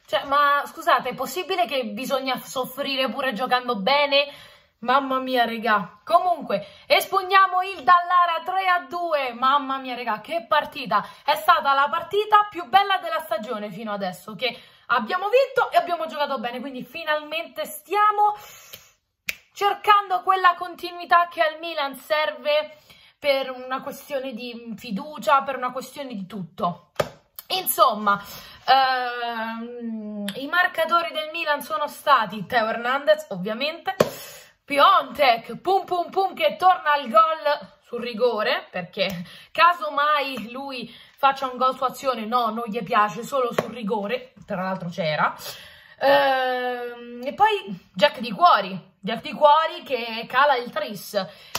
Cioè, ma scusate, è possibile che bisogna soffrire pure giocando bene? Mamma mia, regà. Comunque, espugniamo il Dallara 3-2. Mamma mia, regà, che partita. È stata la partita più bella della stagione fino adesso, che abbiamo vinto e abbiamo giocato bene. Quindi finalmente stiamo cercando quella continuità che al Milan serve per una questione di fiducia, per una questione di tutto. Insomma, i marcatori del Milan sono stati Theo Hernandez, ovviamente, Piontek, pum pum pum, che torna al gol sul rigore, perché casomai lui faccia un gol su azione, no, non gli piace, solo sul rigore, tra l'altro c'era. E poi Jack Di Cuori che cala il tris.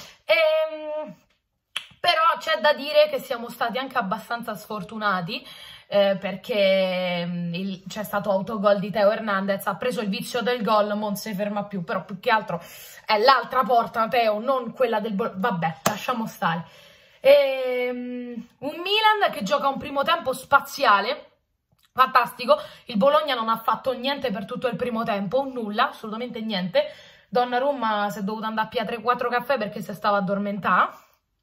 Però c'è da dire che siamo stati anche abbastanza sfortunati, perché c'è stato autogol di Theo Hernandez, ha preso il vizio del gol, non si ferma più, però più che altro è l'altra porta Theo, non quella del vabbè, lasciamo stare. Un Milan che gioca un primo tempo spaziale, fantastico. Il Bologna non ha fatto niente per tutto il primo tempo, nulla, assolutamente niente. Donnarumma si è dovuta andare a pia 3-4 caffè perché si stava addormentando.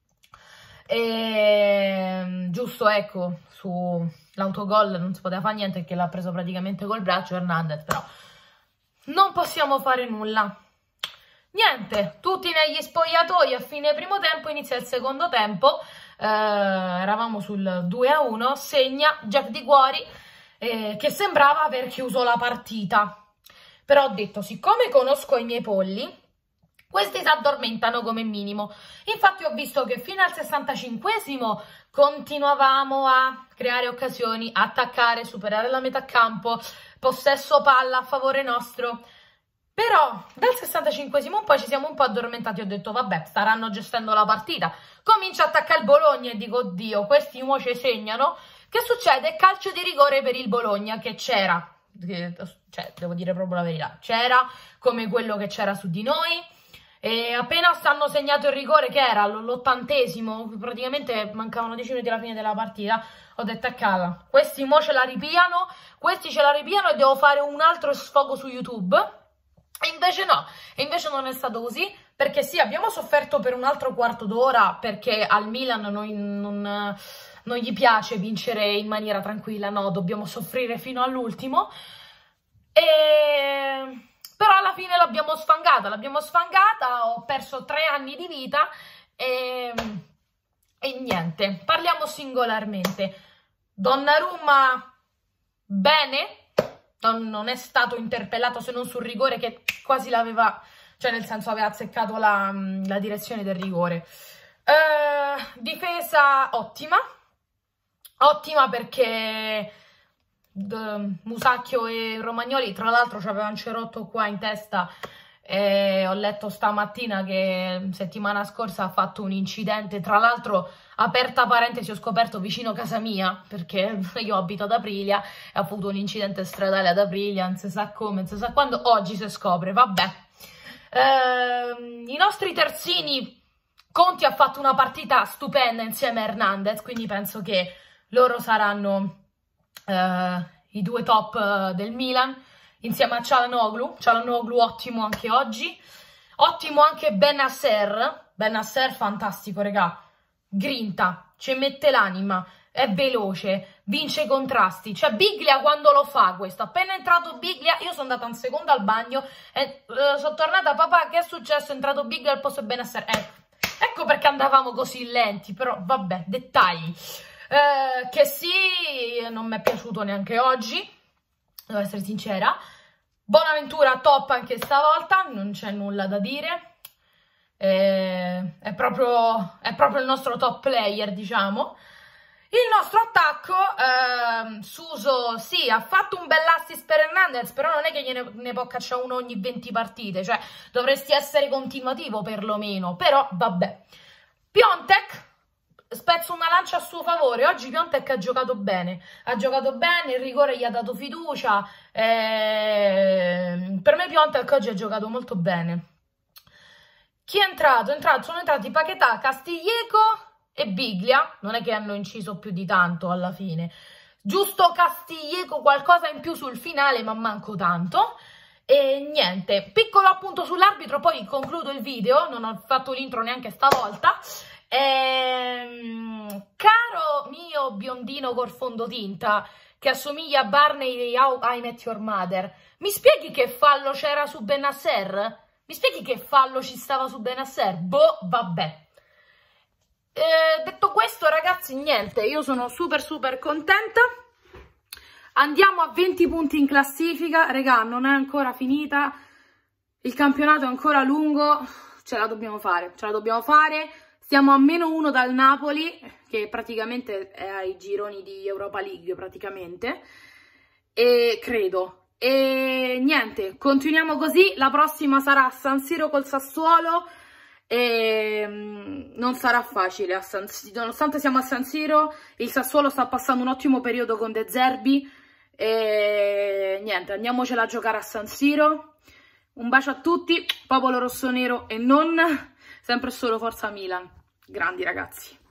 Giusto, ecco, sull'autogol non si poteva fare niente perché l'ha preso praticamente col braccio Hernandez, però non possiamo fare nulla. Niente, tutti negli spogliatoi a fine primo tempo, inizia il secondo tempo, eravamo sul 2-1, segna Jack Di Cuori, che sembrava aver chiuso la partita. Però ho detto, siccome conosco i miei polli, questi si addormentano come minimo. Infatti ho visto che fino al 65esimo continuavamo a creare occasioni, attaccare, superare la metà campo, possesso palla a favore nostro. Però dal 65esimo poi ci siamo un po' addormentati, ho detto vabbè, staranno gestendo la partita. Comincia a attaccare il Bologna e dico oddio, questi mo ci segnano. Che succede? Calcio di rigore per il Bologna che c'era, cioè devo dire proprio la verità, c'era come quello che c'era su di noi. E appena hanno segnato il rigore, che era l'80esimo, praticamente mancavano 10 minuti alla fine della partita, ho detto a cala, questi mo ce la ripiano, questi ce la ripiano e devo fare un altro sfogo su YouTube. E invece no, e invece non è stato così, perché sì, abbiamo sofferto per un altro quarto d'ora, perché al Milan non gli piace vincere in maniera tranquilla, no, dobbiamo soffrire fino all'ultimo. Però alla fine l'abbiamo sfangata, ho perso 3 anni di vita e niente, parliamo singolarmente. Donnarumma bene, non è stato interpellato se non sul rigore che quasi l'aveva, cioè nel senso aveva azzeccato la direzione del rigore. Difesa ottima perché Musacchio e Romagnoli, tra l'altro c'aveva un cerotto qua in testa, e ho letto stamattina che settimana scorsa ha fatto un incidente, tra l'altro aperta parentesi ho scoperto vicino casa mia, perché io abito ad Aprilia e ha avuto un incidente stradale ad Aprilia, non si sa come, non si sa quando, oggi si scopre, vabbè. I nostri terzini, Conti ha fatto una partita stupenda insieme a Hernandez, quindi penso che loro saranno i due top del Milan, insieme a Çalhanoğlu ottimo anche oggi, ottimo anche Bennacer fantastico regà, grinta, ci mette l'anima, è veloce, vince i contrasti, cioè Biglia quando lo fa questo, appena è entrato Biglia, io sono andata un secondo al bagno e sono tornata, papà che è successo, è entrato Biglia al posto di Bennacer, ecco perché andavamo così lenti, però vabbè, dettagli. Che sì, non mi è piaciuto neanche oggi, devo essere sincera. Bonaventura top anche stavolta, non c'è nulla da dire, è proprio il nostro top player, diciamo. Il nostro attacco, Suso sì, ha fatto un bell'assist per Hernandez, però non è che ne può cacciare uno ogni 20 partite, cioè dovresti essere continuativo perlomeno, però vabbè. Piontek, spezzo una lancia a suo favore, oggi Piontek ha giocato bene, il rigore gli ha dato fiducia, per me Piontek oggi ha giocato molto bene. Chi è entrato? Sono entrati Paquetá, Castillejo e Biglia, non è che hanno inciso più di tanto alla fine. giusto Castiglieco, qualcosa in più sul finale, ma manco tanto. E niente, piccolo appunto sull'arbitro, poi concludo il video, non ho fatto l'intro neanche stavolta. Caro mio biondino col fondotinta, che assomiglia a Barney di How I Met Your Mother, mi spieghi che fallo c'era su Benasser? Mi spieghi che fallo ci stava su Benasser? Boh, vabbè. Detto questo, ragazzi, niente, io sono super contenta. Andiamo a 20 punti in classifica, regà, non è ancora finita, il campionato è ancora lungo, ce la dobbiamo fare, Stiamo a -1 dal Napoli, che praticamente è ai gironi di Europa League, praticamente, e credo. E niente, continuiamo così, la prossima sarà a San Siro col Sassuolo, e non sarà facile a San Siro, nonostante siamo a San Siro, il Sassuolo sta passando un ottimo periodo con De Zerbi, e niente, andiamocela a giocare a San Siro. Un bacio a tutti, popolo rossonero e non, sempre e solo forza Milan. Grandi ragazzi.